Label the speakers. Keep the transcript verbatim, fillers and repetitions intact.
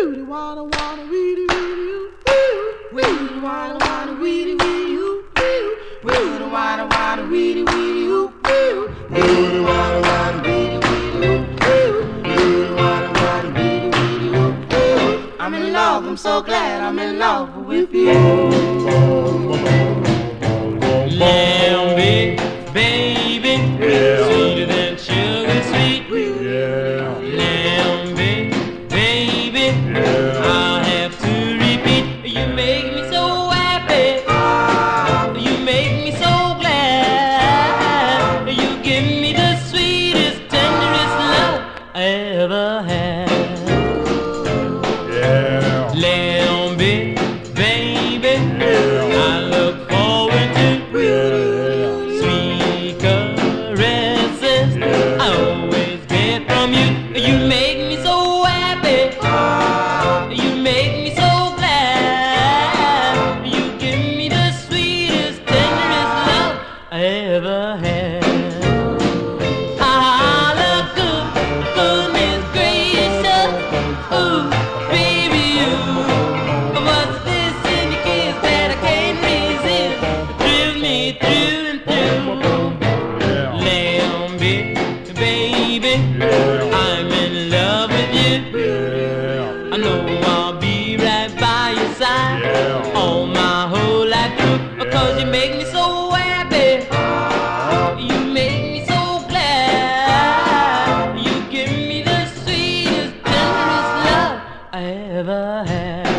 Speaker 1: Weedy wanna wanna weedy weedy you. Weedy wanna wanna weedy weedy you. Weedy wanna wanna weedy weedy you. Weedy wanna wanna weedy weedy you. Weedy wanna wanna weedy weedy you. I'm in love, I'm so glad I'm in love with you.
Speaker 2: Lambie, baby, yeah. Sweeter than sugar sweet.
Speaker 3: Yeah.
Speaker 2: Lambie, baby, yeah. I'll have to repeat. You make me so happy. You make me so glad. You give me the sweetest, tenderest love I ever had.
Speaker 3: Yeah.
Speaker 2: Lambie, baby, yeah. I look forward to sweet caresses I always get from you. You make me so happy. You make me so glad. You give me the sweetest, tenderest love I ever had. Ah, look good, goodness gracious. Ooh, baby, you. What's this in your kiss that I can't resist? Thrill me through and through. Lambie, baby,
Speaker 3: Yeah.
Speaker 2: I'm in love with you.
Speaker 3: Yeah.
Speaker 2: I know I'll be right by your side
Speaker 3: Yeah.
Speaker 2: all my whole life through. Cause you make me so happy. You make me so glad. You give me the sweetest, tenderest love I ever had.